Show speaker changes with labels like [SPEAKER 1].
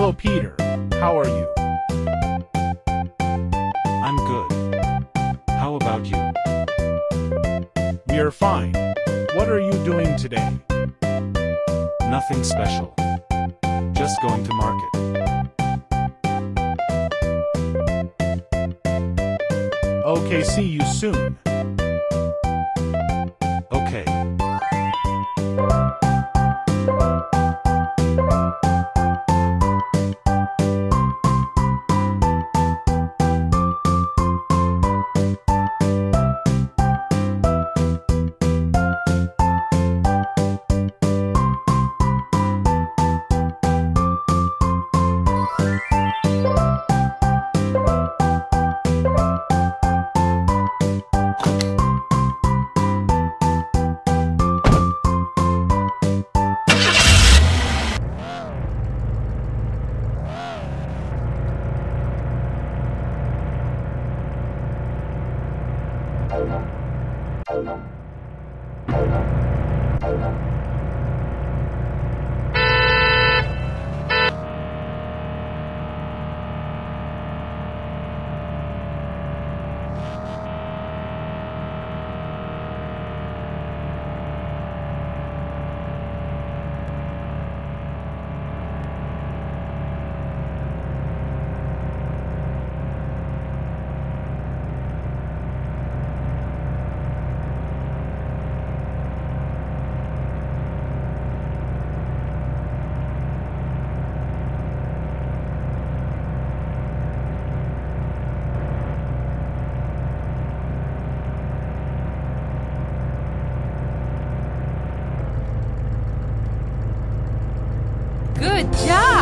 [SPEAKER 1] Hello, Peter. How are you?
[SPEAKER 2] I'm good. How about you?
[SPEAKER 1] We are fine. What are you doing today?
[SPEAKER 2] Nothing special. Just going to market.
[SPEAKER 1] Okay, see you soon.
[SPEAKER 2] Okay.
[SPEAKER 3] Good job!